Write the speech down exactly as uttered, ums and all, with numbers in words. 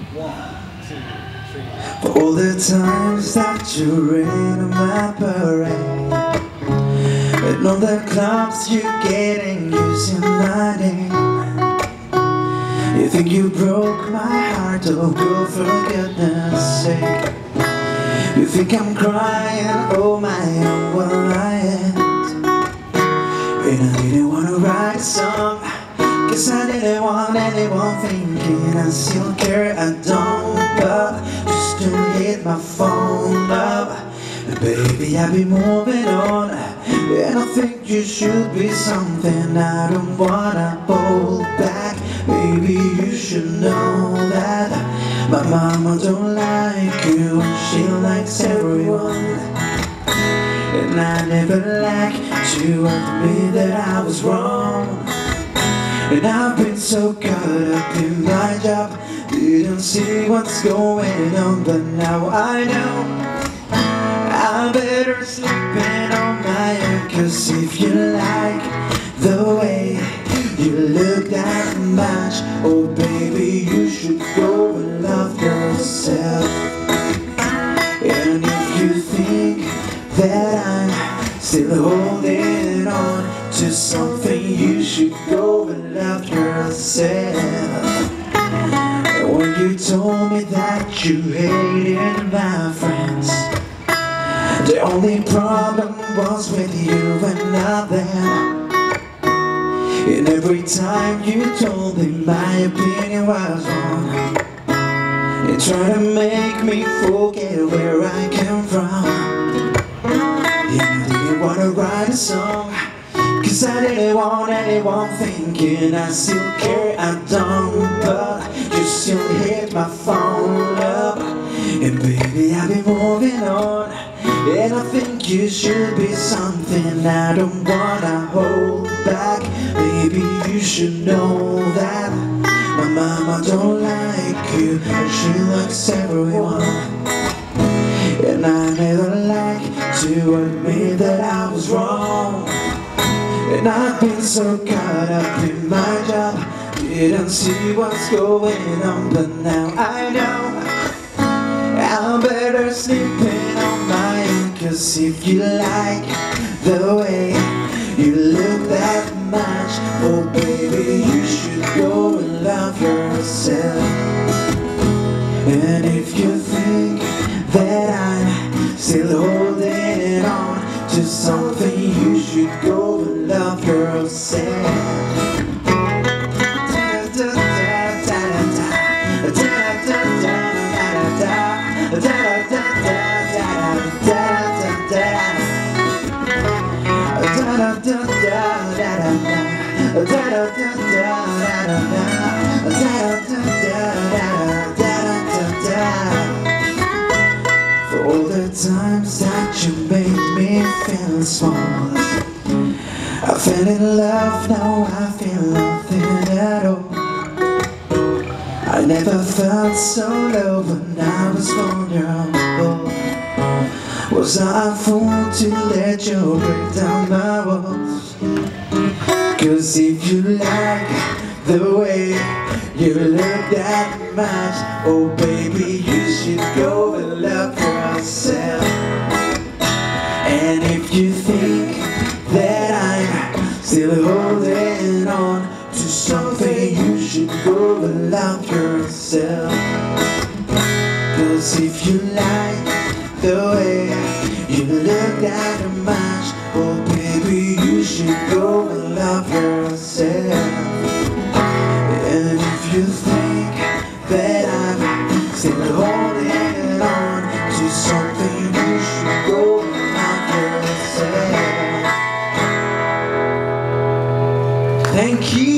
One, two, three. For all the times that you rain on my parade, and all the clubs you getting using my name. You think you broke my heart, oh girl, for goodness sake. You think I'm crying, oh my, oh well I ain't. And I didn't wanna write a song, cause I didn't want anyone thinking I still care, I don't. But just don't hit my phone up. Baby, I'll be moving on, and I think you should be something I don't wanna hold back. Baby, you should know that my mama don't like you and she likes everyone. And I never like to admit that I was wrong. And I've been so caught up in my job, didn't see what's going on, but now I know I better sleep in on my own. Cause if you like the way you look that much, oh baby, you should go and love yourself. And if you think that I'm still holding on to something, you should go and love yourself. And when you told me that you hated my friends, the only problem was with you and not them. And every time you told me my opinion was wrong, you tried to make me forget where I came from. And I didn't want to write a song, cause I didn't want anyone thinking I still care, I don't. But you still hit my phone up, and baby, I've been moving on. And I think you should be something I don't wanna hold back. Baby, you should know that my mama don't like you and she likes everyone. And I never like to admit that I was wrong. And I've been so caught up in my job, didn't see what's going on, but now I know I'm better sleeping on my own. Cause if you like the way you look that much, oh baby, you should go and love yourself. And if you think that I'm still holding on to something, you should go and love yourself. For all the times that you made me feel small, I fell in love, now I feel nothing at all. I never felt so low when I was vulnerable. Was I a fool to let you break down my walls? Cause if you like the way you look that much, oh baby, you should go and love yourself. And if you think that I'm still holding on to something, you should go and love yourself. Cause if you like the way you look that much, oh baby, you should go and love yourself. And if you think that I'm still holding on to something, you should go and love yourself. Thank you.